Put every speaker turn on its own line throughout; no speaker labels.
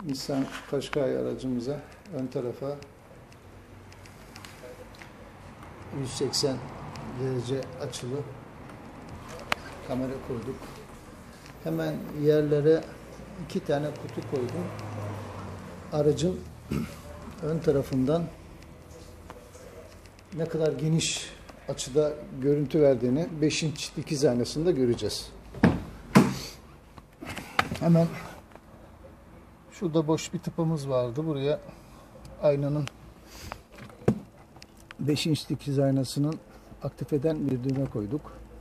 Nissan Qashqai aracımıza ön tarafa 180 derece açılı kamera koyduk. Hemen yerlere 2 tane kutu koydum. Aracın ön tarafından ne kadar geniş açıda görüntü verdiğini 5 inç dikiz aynasında göreceğiz. Hemen şurada boş bir tıpamız vardı. Buraya aynanın 5 inç dikiz aynasının aktif eden bir düğme koyduk.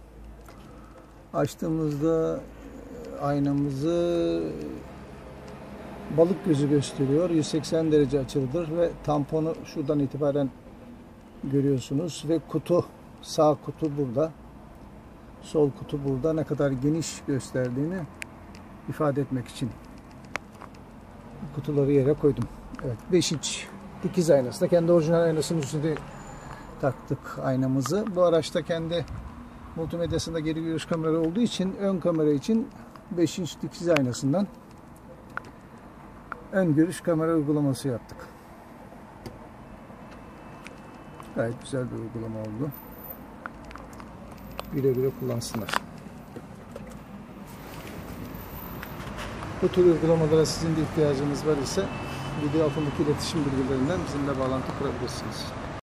Açtığımızda aynamızı balık gözü gösteriyor. 180 derece açılıdır ve tamponu şuradan itibaren görüyorsunuz ve kutu, sağ kutu burada, sol kutu burada, ne kadar geniş gösterdiğini ifade etmek için kutuları yere koydum. Evet, 5 inç dikiz aynası da kendi orijinal aynasının üstünde taktık aynamızı. Bu araçta kendi multimedyasında geri görüş kamera olduğu için ön kamera için 5 inç dikiz aynasından ön görüş kamera uygulaması yaptık. Gayet güzel bir uygulama oldu. Güle güle kullansınlar. Bu tür uygulamalara sizin de ihtiyacınız var ise video altındaki iletişim bilgilerinden bizimle bağlantı kurabilirsiniz.